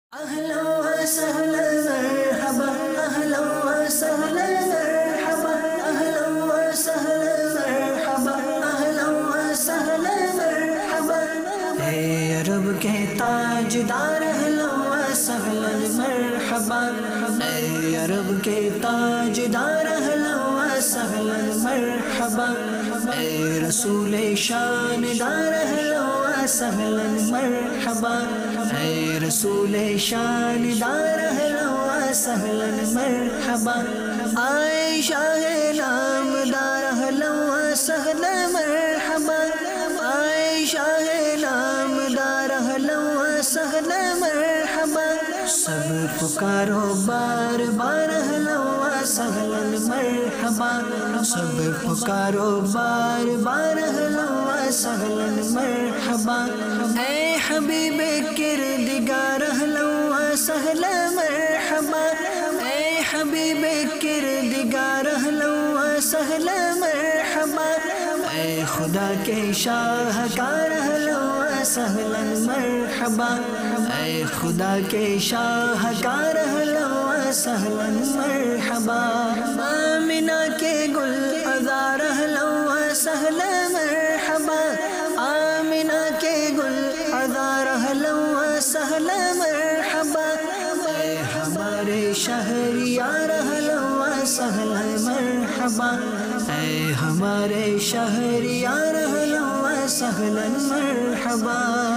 أهلا وسهلا مرحبا أهلا وسهلا مرحبا أهلا وسهلا مرحبا أهلا وسهلا مرحبا اے عرب کے تاجدار اہلا وسہلا مرحبا اے عرب کے تاجدار اہلا وسہلا مرحبا اے رسول شاندار اہلا وسہلا مرحبا اے رسول شاندار اہلا وسہلا مرحبا آئے شاہ نامدار اہلا وسہلا مرحبا آئے شاہ نامدار اہلا وسہلا مرحبا سب پکارو بار بار اہلا وسہلا مرحبا سب پکارو بار بار اہلا وسہلا مرحبا اے حبیب کردگار اہلا وسہلا مرحبا اے حبیب کردگار اہلا وسہلا مرحبا اے خدا کے شاہکار اہلا وسہلا مرحبا اے خدا کے شاہکار اہلا وسہلا مرحبا آمنہ کے گل عذار اہلا وسہلا مرحبا آمنہ کے گل عذار اہلا وسہلا مرحبا اے ہمارے شہریار اہلا وسہلا مرحبا اے ہمارے شہریار اہلا وسہلا مرحبا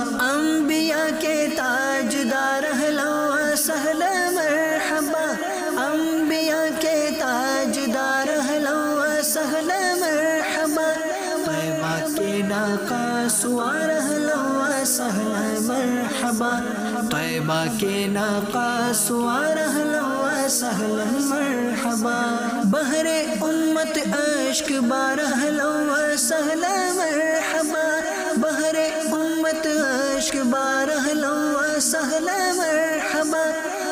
انبیاء کے تاجدار اہلا وسہلا مرحبا انبیاء کے تاجدار اہلا وسہلا مرحبا طیبہ کے ناقہ سوار اہلا وسہلا مرحبا طیبہ کے ناقہ سوار اہلا وسہلا مرحبا بحر امت اشک بار اہلا وسہلا مرحبا بحر امت اشک بار اہلا وسہلا مرحبا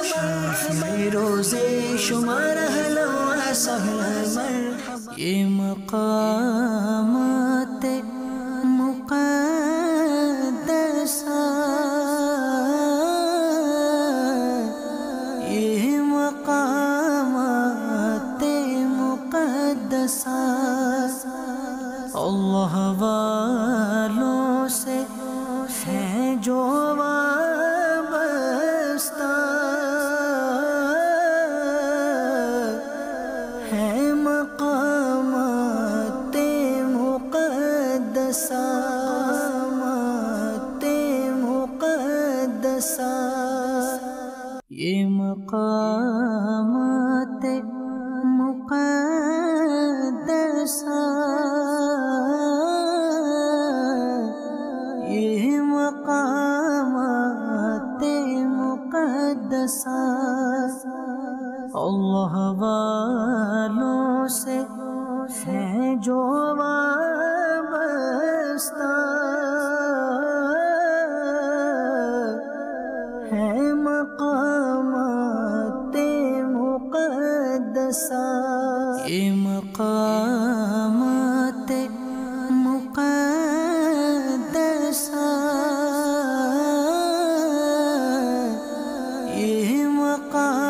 شافعی روزے شمار اہلا وسہلا مرحبا یہ مقامات مقدسہ یہ مقامات مقدسہ اللہ والوں سے ہے جو وابستہ ہے مقامات مقدسہ مقدسہ یہ مقامات مقدسہ یہ مقامات مقدسہ اللہ والوں سے ہے جو وابستہ ہے مقامات مقدسہ یہ مقامات مقدسہ یہ مقامات